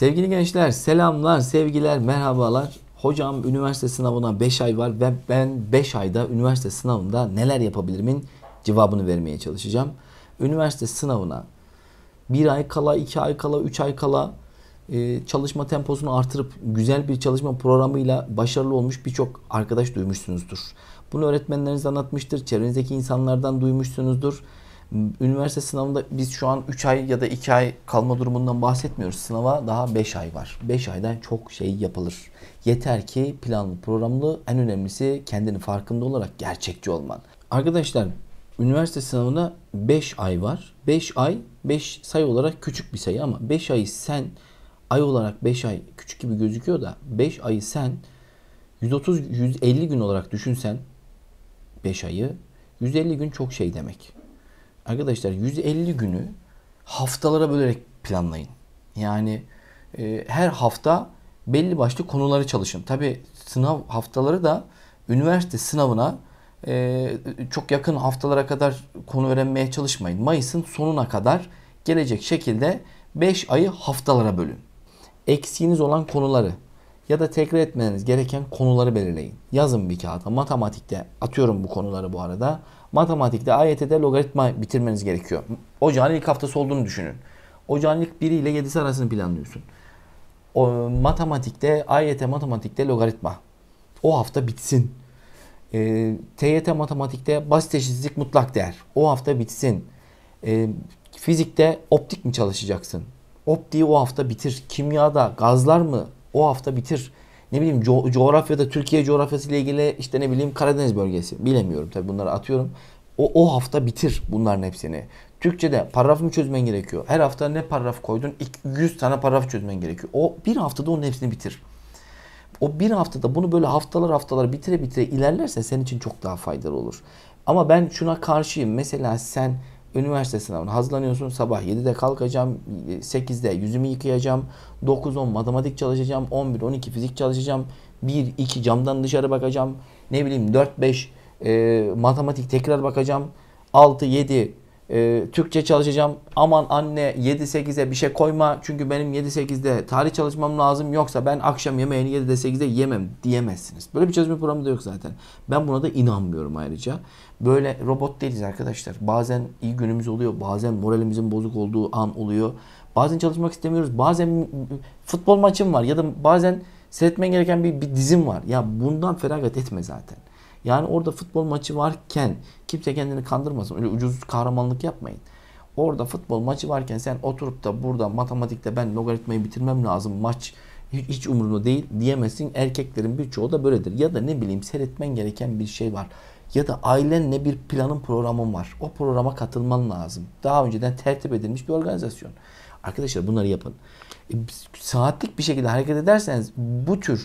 Sevgili gençler, selamlar, sevgiler, merhabalar. Hocam üniversite sınavına 5 ay var ve ben 5 ayda üniversite sınavında neler yapabilirimin cevabını vermeye çalışacağım. Üniversite sınavına bir ay kala, 2 ay kala, 3 ay kala çalışma temposunu artırıp güzel bir çalışma programıyla başarılı olmuş birçok arkadaş duymuşsunuzdur. Bunu öğretmenleriniz anlatmıştır, çevrenizdeki insanlardan duymuşsunuzdur. Üniversite sınavında biz şu an 3 ay ya da 2 ay kalma durumundan bahsetmiyoruz. Sınava daha 5 ay var. 5 ayda çok şey yapılır. Yeter ki planlı, programlı, en önemlisi kendini farkında olarak gerçekçi olman. Arkadaşlar, üniversite sınavına 5 ay var. 5 ay 5 sayı olarak küçük bir sayı ama 5 ayı sen ay olarak 5 ay küçük gibi gözüküyor da 5 ayı sen 130-150 gün olarak düşünsen 5 ayı 150 gün çok şey demek. Arkadaşlar 150 günü haftalara bölerek planlayın. Yani her hafta belli başlı konuları çalışın. Tabi sınav haftaları da üniversite sınavına çok yakın haftalara kadar konu öğrenmeye çalışmayın. Mayıs'ın sonuna kadar gelecek şekilde 5 ayı haftalara bölün. Eksiğiniz olan konuları ya da tekrar etmeniz gereken konuları belirleyin. Yazın bir kağıda. Matematikte atıyorum bu konuları bu arada. Matematikte AYT'de logaritma bitirmeniz gerekiyor. Ocağın ilk haftası olduğunu düşünün. Ocağın ilk 1 ile 7'si arasını planlıyorsun. Matematikte, AYT matematikte logaritma. O hafta bitsin. TYT matematikte basit eşitsizlik mutlak değer. O hafta bitsin. Fizikte optik mi çalışacaksın? Optiği o hafta bitir. Kimyada gazlar mı? O hafta bitir. Ne bileyim coğrafyada Türkiye coğrafyası ile ilgili işte ne bileyim Karadeniz bölgesi. Bilemiyorum tabii, bunları atıyorum. O hafta bitir bunların hepsini. Türkçe'de paragraf mı çözmen gerekiyor? Her hafta ne paragraf koydun? 100 tane paragraf çözmen gerekiyor. O bir haftada onun hepsini bitir. O bir haftada bunu böyle haftalar bitire bitire ilerlerse senin için çok daha faydalı olur. Ama ben şuna karşıyım. Mesela sen üniversite sınavına hazırlanıyorsun. Sabah 7'de kalkacağım. 8'de yüzümü yıkayacağım. 9-10 matematik çalışacağım. 11-12 fizik çalışacağım. 1-2 camdan dışarı bakacağım. Ne bileyim 4-5 matematik tekrar bakacağım. 6-7 Türkçe çalışacağım. Aman anne 7-8'e bir şey koyma. Çünkü benim 7-8'de tarih çalışmam lazım. Yoksa ben akşam yemeğini 7'de 8'de yemem diyemezsiniz. Böyle bir çalışma programı da yok zaten. Ben buna da inanmıyorum ayrıca. Böyle robot değiliz arkadaşlar. Bazen iyi günümüz oluyor. Bazen moralimizin bozuk olduğu an oluyor. Bazen çalışmak istemiyoruz. Bazen futbol maçım var. Ya da bazen seyretmen gereken bir dizim var. Ya bundan feragat etme zaten. Yani orada futbol maçı varken kimse kendini kandırmasın. Öyle ucuz kahramanlık yapmayın. Orada futbol maçı varken sen oturup da burada matematikte ben logaritmayı bitirmem lazım, maç hiç umurumda değil diyemezsin. Erkeklerin birçoğu da böyledir. Ya da ne bileyim seyretmen gereken bir şey var. Ya da ailenle bir planın, programın var. O programa katılman lazım. Daha önceden tertip edilmiş bir organizasyon. Arkadaşlar bunları yapın. Saatlik bir şekilde hareket ederseniz bu tür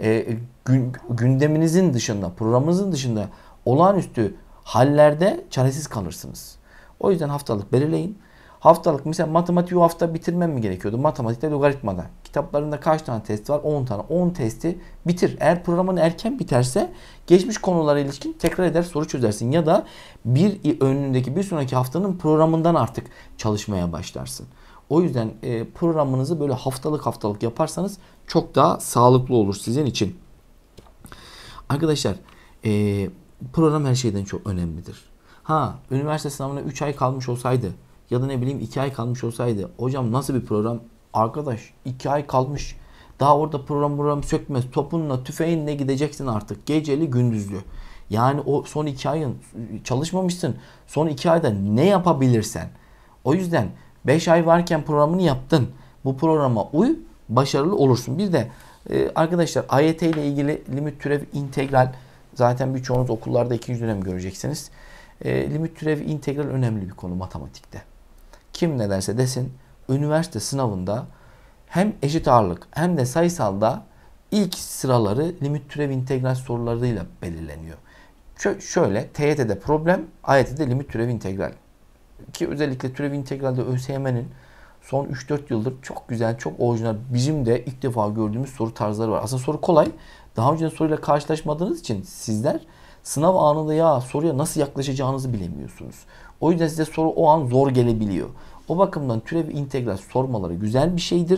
gündeminizin dışında, programınızın dışında olağanüstü hallerde çaresiz kalırsınız. O yüzden haftalık belirleyin. Haftalık mesela matematiği o hafta bitirmem mi gerekiyordu? Matematikte logaritmada. Kitaplarında kaç tane test var? 10 tane. 10 testi bitir. Eğer programın erken biterse geçmiş konulara ilişkin tekrar eder, soru çözersin. Ya da bir önündeki bir sonraki haftanın programından artık çalışmaya başlarsın. O yüzden programınızı böyle haftalık yaparsanız çok daha sağlıklı olur sizin için. Arkadaşlar program her şeyden çok önemlidir. Üniversite sınavına 3 ay kalmış olsaydı ya da ne bileyim 2 ay kalmış olsaydı hocam nasıl bir program? Arkadaş 2 ay kalmış. Daha orada program sökmez. Topunla tüfeğinle gideceksin artık. Geceli gündüzlü. Yani o son 2 ayın çalışmamışsın. Son 2 ayda ne yapabilirsen. O yüzden 5 ay varken programını yaptın. Bu programa uy, başarılı olursun. Bir de arkadaşlar AYT ile ilgili limit türev integral zaten birçoğunuz okullarda 2. dönem göreceksiniz. Limit türev integral önemli bir konu matematikte. Kim ne derse desin üniversite sınavında hem eşit ağırlık hem de sayısalda ilk sıraları limit türev integral sorularıyla belirleniyor. Şöyle TYT'de problem, AYT'de limit türev integral. Ki özellikle türev integralde ÖSYM'nin son 3-4 yıldır çok güzel, çok orijinal, bizim de ilk defa gördüğümüz soru tarzları var. Aslında soru kolay. Daha önce soruyla karşılaşmadığınız için sizler sınav anında ya soruya nasıl yaklaşacağınızı bilemiyorsunuz. O yüzden size soru o an zor gelebiliyor. O bakımdan türev integral sormaları güzel bir şeydir.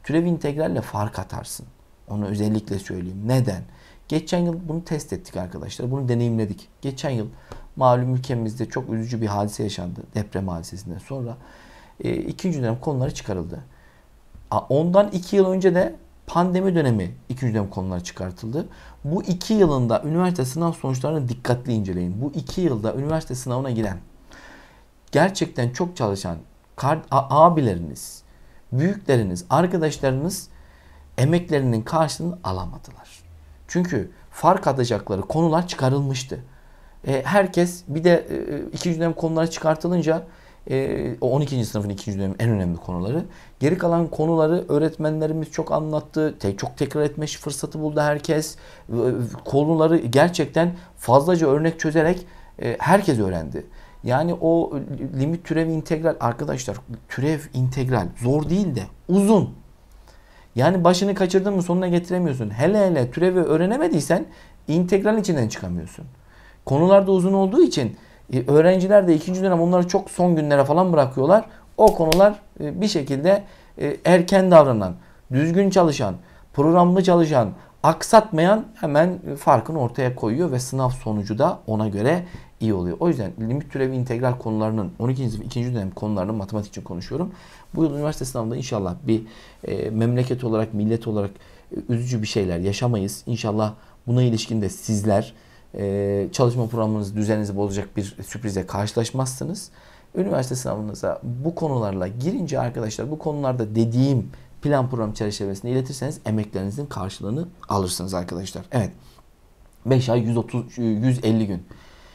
Türev integralle fark atarsın. Onu özellikle söyleyeyim. Neden? Geçen yıl bunu test ettik arkadaşlar. Bunu deneyimledik. Geçen yıl malum ülkemizde çok üzücü bir hadise yaşandı. Deprem hadisesinden sonra. İkinci dönem konuları çıkarıldı. Ondan 2 yıl önce de pandemi dönemi ikinci dönem konuları çıkartıldı. Bu 2 yılında üniversite sınav sonuçlarını dikkatli inceleyin. Bu 2 yılda üniversite sınavına giren, gerçekten çok çalışan abileriniz, büyükleriniz, arkadaşlarınız emeklerinin karşılığını alamadılar. Çünkü fark atacakları konular çıkarılmıştı. Herkes bir de ikinci dönem konuları çıkartılınca o 12. sınıfın ikinci dönemin en önemli konuları. Geri kalan konuları öğretmenlerimiz çok anlattı. Çok tekrar etme fırsatı buldu herkes. Konuları gerçekten fazlaca örnek çözerek herkes öğrendi. Yani o limit türev integral arkadaşlar, türev integral zor değil de uzun. Yani başını kaçırdın mı sonuna getiremiyorsun. Hele hele türevi öğrenemediysen integral içinden çıkamıyorsun. Konular da uzun olduğu için öğrenciler de ikinci dönem onları çok son günlere falan bırakıyorlar. O konular bir şekilde erken davranan, düzgün çalışan, programlı çalışan, aksatmayan hemen farkını ortaya koyuyor ve sınav sonucu da ona göre iyi oluyor. O yüzden limit türevi integral konularının 12. sınıf 2. dönem konularının matematik için konuşuyorum. Bu yıl üniversite sınavında inşallah bir memleket olarak, millet olarak üzücü bir şeyler yaşamayız. İnşallah buna ilişkin de sizler çalışma programınızı, düzeninizi bozacak bir sürprize karşılaşmazsınız. Üniversite sınavınıza bu konularla girince arkadaşlar, bu konularda dediğim plan program çerçevesinde iletirseniz emeklerinizin karşılığını alırsınız arkadaşlar. Evet. 5 ay 150 gün.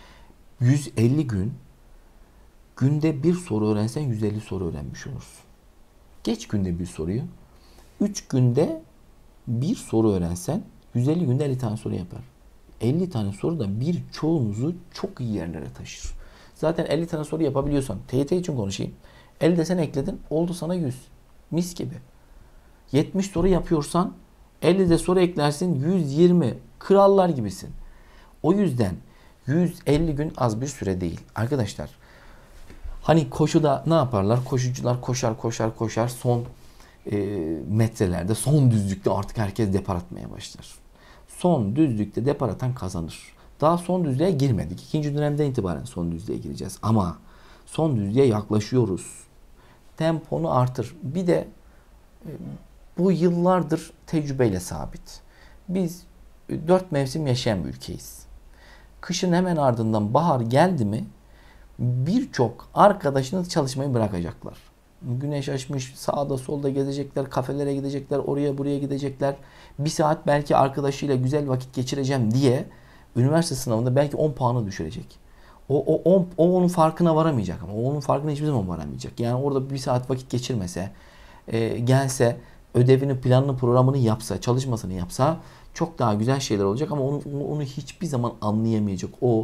150 gün günde bir soru öğrensen 150 soru öğrenmiş olursun. Geç günde bir soruyu. 3 günde bir soru öğrensen 150 günde 50 tane soru yapar. 50 tane soru da birçoğunuzu çok iyi yerlere taşır. Zaten 50 tane soru yapabiliyorsan, TYT için konuşayım. 50 de sen ekledin, oldu sana 100. Mis gibi. 70 soru yapıyorsan 50 de soru eklersin, 120. Krallar gibisin. O yüzden 150 gün az bir süre değil. Arkadaşlar, hani koşuda ne yaparlar? Koşucular koşar son metrelerde, son düzlükte artık herkes depar atmaya başlar. Son düzlükte depar atan kazanır. Daha son düzlüğe girmedik. İkinci dönemden itibaren son düzlüğe gireceğiz. Ama son düzlüğe yaklaşıyoruz. Temponu artır. Bir de bu yıllardır tecrübeyle sabit. Biz 4 mevsim yaşayan bir ülkeyiz. Kışın hemen ardından bahar geldi mi birçok arkadaşınız çalışmayı bırakacaklar. Güneş açmış, sağda solda gezecekler, kafelere gidecekler, oraya buraya gidecekler. Bir saat belki arkadaşıyla güzel vakit geçireceğim diye üniversite sınavında belki 10 puanı düşürecek. O onun farkına varamayacak ama onun farkına hiçbir zaman varamayacak. Yani orada bir saat vakit geçirmese, gelse, ödevini, planını, programını yapsa, çalışmasını yapsa çok daha güzel şeyler olacak ama onu hiçbir zaman anlayamayacak. O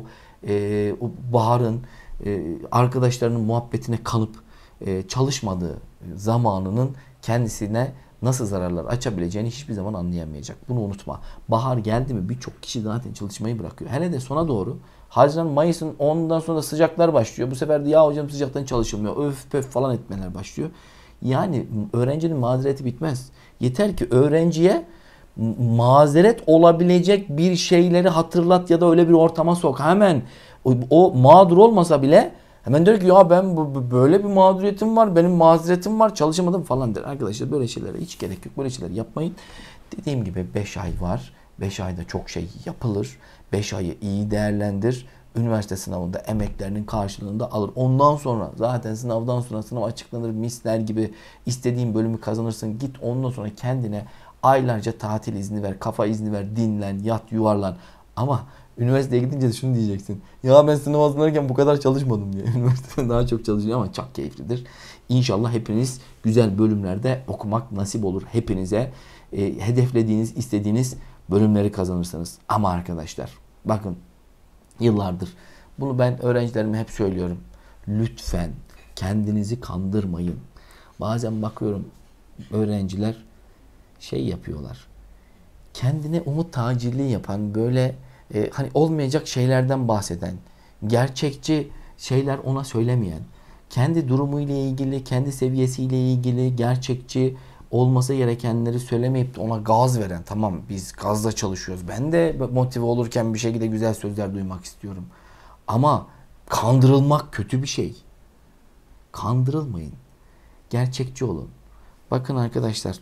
baharın arkadaşlarının muhabbetine kanıp çalışmadığı zamanının kendisine nasıl zararlar açabileceğini hiçbir zaman anlayamayacak. Bunu unutma. Bahar geldi mi birçok kişi zaten çalışmayı bırakıyor. Hele de sona doğru Haziran, Mayıs'ın ondan sonra da sıcaklar başlıyor. Bu sefer de ya hocam sıcaktan çalışılmıyor. Öf pöf falan etmeler başlıyor. Yani öğrencinin mazereti bitmez. Yeter ki öğrenciye mazeret olabilecek bir şeyleri hatırlat ya da öyle bir ortama sok. Hemen o mağdur olmasa bile hemen der ki ya ben böyle bir mağduriyetim var, benim mazeretim var, çalışamadım falan der. Arkadaşlar böyle şeylere hiç gerek yok. Böyle şeyler yapmayın. Dediğim gibi 5 ay var. 5 ayda çok şey yapılır. 5 ayı iyi değerlendir. Üniversite sınavında emeklerinin karşılığını da alır. Ondan sonra zaten sınavdan sonra sınav açıklanır misler gibi istediğin bölümü kazanırsın. Git ondan sonra kendine aylarca tatil izni ver, kafa izni ver, dinlen, yat, yuvarlan. Ama üniversiteye gidince de şunu diyeceksin. Ya ben sınav hazırlanırken bu kadar çalışmadım diye. Üniversitede daha çok çalışıyor ama çok keyiflidir. İnşallah hepiniz güzel bölümlerde okumak nasip olur. Hepinize hedeflediğiniz, istediğiniz bölümleri kazanırsınız. Ama arkadaşlar bakın yıllardır bunu ben öğrencilerime hep söylüyorum. Lütfen kendinizi kandırmayın. Bazen bakıyorum öğrenciler şey yapıyorlar. Kendine umut tacirliği yapan böyle hani olmayacak şeylerden bahseden, gerçekçi şeyler ona söylemeyen, kendi durumuyla ilgili, kendi seviyesiyle ilgili gerçekçi olması gerekenleri söylemeyip de ona gaz veren, tamam biz gazla çalışıyoruz. Ben de motive olurken bir şekilde güzel sözler duymak istiyorum. Ama kandırılmak kötü bir şey. Kandırılmayın. Gerçekçi olun. Bakın arkadaşlar,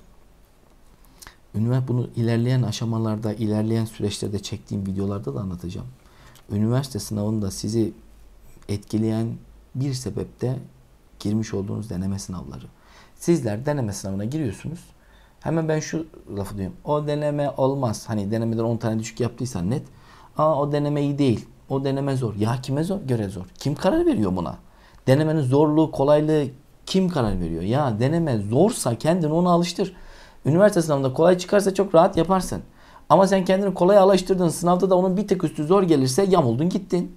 bunu ilerleyen aşamalarda, ilerleyen süreçlerde çektiğim videolarda da anlatacağım. Üniversite sınavında sizi etkileyen bir sebep de girmiş olduğunuz deneme sınavları. Sizler deneme sınavına giriyorsunuz. Hemen ben şu lafı diyorum. O deneme olmaz. Hani denemeden 10 tane düşük yaptıysan net. O deneme iyi değil. O deneme zor. Ya kime göre zor? Kim karar veriyor buna? Denemenin zorluğu, kolaylığı kim karar veriyor? Ya deneme zorsa kendini ona alıştır. Üniversite sınavında kolay çıkarsa çok rahat yaparsın. Ama sen kendini kolay alıştırdın. Sınavda da onun bir tık üstü zor gelirse yamuldun gittin.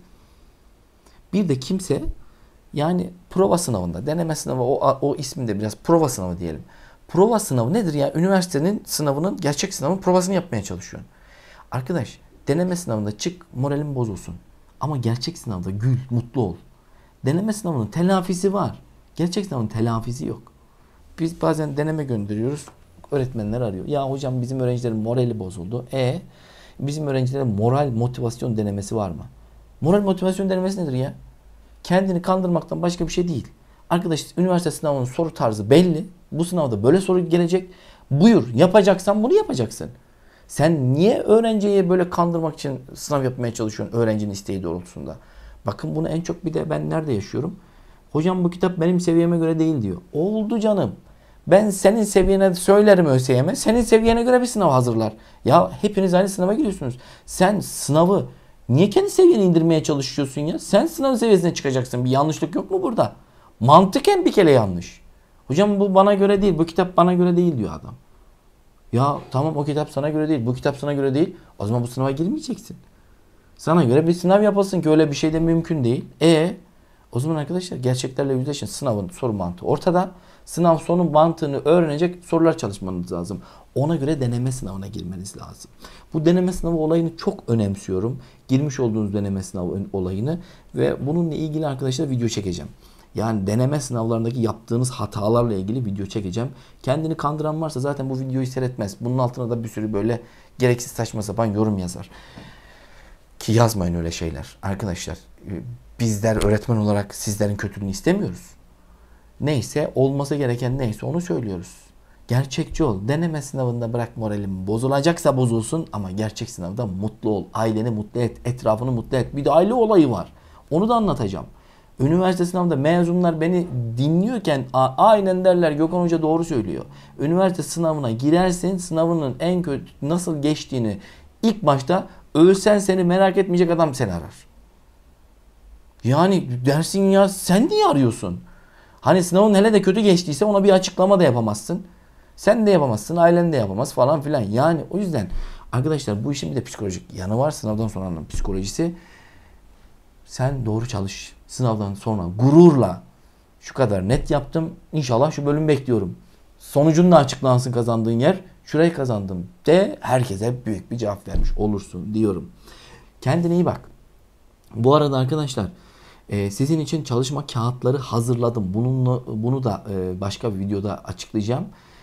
Bir de kimse yani prova sınavında, deneme sınavı o isminde biraz prova sınavı diyelim. Prova sınavı nedir ya? Üniversitenin sınavının, gerçek sınavın provasını yapmaya çalışıyorsun. Arkadaş, deneme sınavında çık, moralin bozulsun. Ama gerçek sınavda gül, mutlu ol. Deneme sınavının telafisi var. Gerçek sınavın telafisi yok. Biz bazen deneme gönderiyoruz. Öğretmenler arıyor. Ya hocam bizim öğrencilerin morali bozuldu. Bizim öğrencilerin moral motivasyon denemesi var mı? Moral motivasyon denemesi nedir ya? Kendini kandırmaktan başka bir şey değil. Arkadaş, üniversite sınavının soru tarzı belli. Bu sınavda böyle soru gelecek. Buyur, yapacaksan bunu yapacaksın. Sen niye öğrenciyi böyle kandırmak için sınav yapmaya çalışıyorsun öğrencinin isteği doğrultusunda? Bakın bunu en çok bir de ben nerede yaşıyorum? Hocam bu kitap benim seviyeme göre değil diyor. Oldu canım. Ben senin seviyene söylerim ÖSYM. Senin seviyene göre bir sınav hazırlar. Ya hepiniz aynı sınava giriyorsunuz. Sen sınavı niye kendi seviyeni indirmeye çalışıyorsun ya? Sen sınavın seviyesine çıkacaksın. Bir yanlışlık yok mu burada? Mantıken bir kere yanlış. Hocam bu bana göre değil. Bu kitap bana göre değil diyor adam. Ya tamam, o kitap sana göre değil. Bu kitap sana göre değil. O zaman bu sınava girmeyeceksin. Sana göre bir sınav yapasın ki öyle bir şey de mümkün değil. O zaman arkadaşlar gerçeklerle yüzleşin. Sınavın soru mantığı ortada. Sınav sonu mantığını öğrenecek sorular çalışmanız lazım. Ona göre deneme sınavına girmeniz lazım. Bu deneme sınavı olayını çok önemsiyorum. Girmiş olduğunuz deneme sınavı olayını ve bununla ilgili arkadaşlar video çekeceğim. Yani deneme sınavlarındaki yaptığınız hatalarla ilgili video çekeceğim. Kendini kandıran varsa zaten bu videoyu seyretmez. Bunun altına da bir sürü böyle gereksiz saçma sapan yorum yazar. Ki yazmayın öyle şeyler. Arkadaşlar bizler öğretmen olarak sizlerin kötülüğünü istemiyoruz. Neyse, olması gereken neyse onu söylüyoruz. Gerçekçi ol. Deneme sınavında bırak moralim bozulacaksa bozulsun ama gerçek sınavda mutlu ol. Aileni mutlu et, etrafını mutlu et. Bir de aile olayı var. Onu da anlatacağım. Üniversite sınavında mezunlar beni dinliyorken aynen derler, Gökhan Hoca doğru söylüyor. Üniversite sınavına girersin, sınavının en kötü nasıl geçtiğini ilk başta ölsen seni merak etmeyecek adam seni arar. Yani dersin ya sen niye arıyorsun? Hani sınavın hele de kötü geçtiyse ona bir açıklama da yapamazsın. Sen de yapamazsın, ailen de yapamaz falan filan. Yani o yüzden arkadaşlar bu işin bir de psikolojik yanı var. Sınavdan sonranın psikolojisi. Sen doğru çalış. Sınavdan sonra gururla şu kadar net yaptım. İnşallah şu bölüm bekliyorum. Sonucun da açıklansın, kazandığın yer. Şurayı kazandım de herkese büyük bir cevap vermiş olursun diyorum. Kendine iyi bak. Bu arada arkadaşlar sizin için çalışma kağıtları hazırladım. Bunu da başka bir videoda açıklayacağım.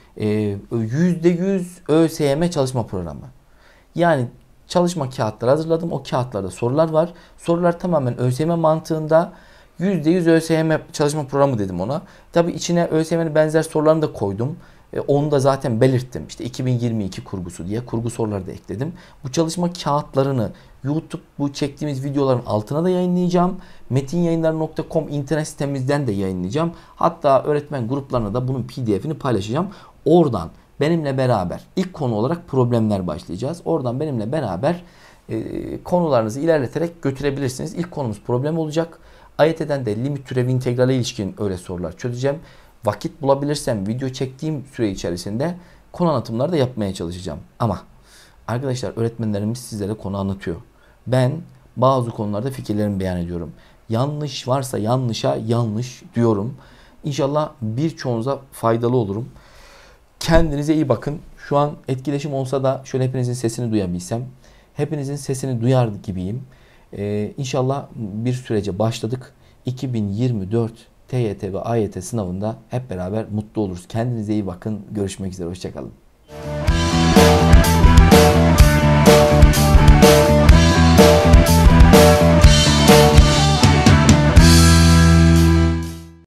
%100 ÖSYM çalışma programı. Yani çalışma kağıtları hazırladım. O kağıtlarda sorular var. Sorular tamamen ÖSYM mantığında. %100 ÖSYM çalışma programı dedim ona. Tabi içine ÖSYM'nin benzer sorularını da koydum. Onu da zaten belirttim. İşte 2022 kurgusu diye kurgu soruları da ekledim. Bu çalışma kağıtlarını YouTube bu çektiğimiz videoların altına da yayınlayacağım. Metinyayınları.com internet sitemizden de yayınlayacağım. Hatta öğretmen gruplarına da bunun PDF'ini paylaşacağım. Oradan benimle beraber ilk konu olarak problemler başlayacağız. Oradan benimle beraber konularınızı ilerleterek götürebilirsiniz. İlk konumuz problem olacak. AYT'den de limit türevi integrale ilişkin öyle sorular çözeceğim. Vakit bulabilirsem video çektiğim süre içerisinde konu anlatımları da yapmaya çalışacağım. Ama arkadaşlar öğretmenlerimiz sizlere konu anlatıyor. Ben bazı konularda fikirlerimi beyan ediyorum. Yanlış varsa yanlışa yanlış diyorum. İnşallah birçoğunuza faydalı olurum. Kendinize iyi bakın. Şu an etkileşim olsa da şöyle hepinizin sesini duyabilsem. Hepinizin sesini duyar gibiyim. İnşallah bir sürece başladık. 2024 TYT ve AYT sınavında hep beraber mutlu oluruz. Kendinize iyi bakın. Görüşmek üzere. Hoşçakalın.